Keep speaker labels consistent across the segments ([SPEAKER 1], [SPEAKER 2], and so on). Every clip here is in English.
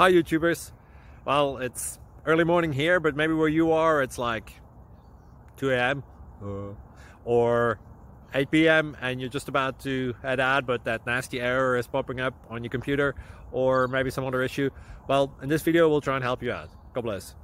[SPEAKER 1] Hi YouTubers. Well, it's early morning here, but maybe where you are it's like 2 a.m. or 8 p.m. and you're just about to head out, but that nasty error is popping up on your computer, or maybe some other issue. Well, in this video we'll try and help you out. God bless.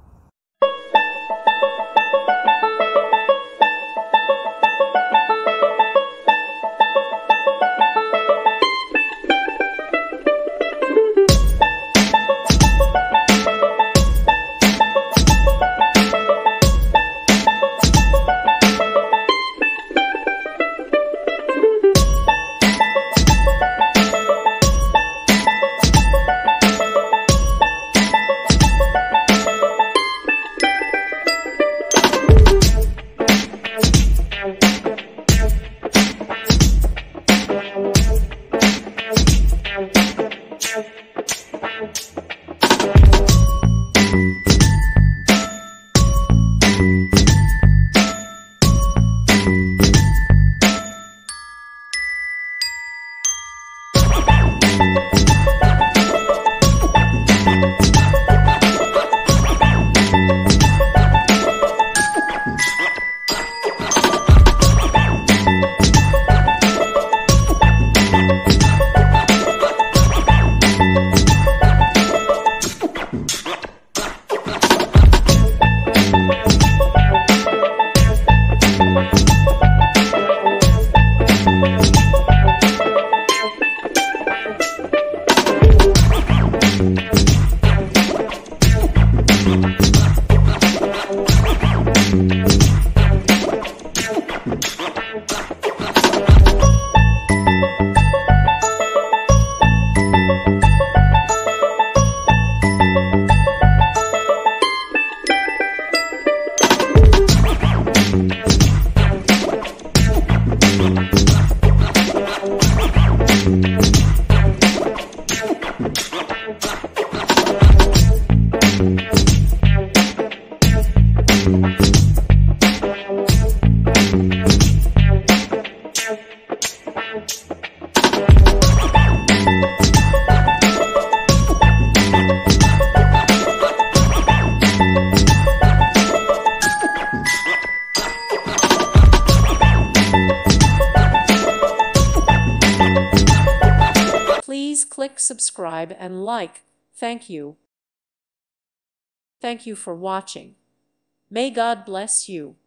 [SPEAKER 2] Please click subscribe and like. Thank you. Thank you for watching. May God bless you.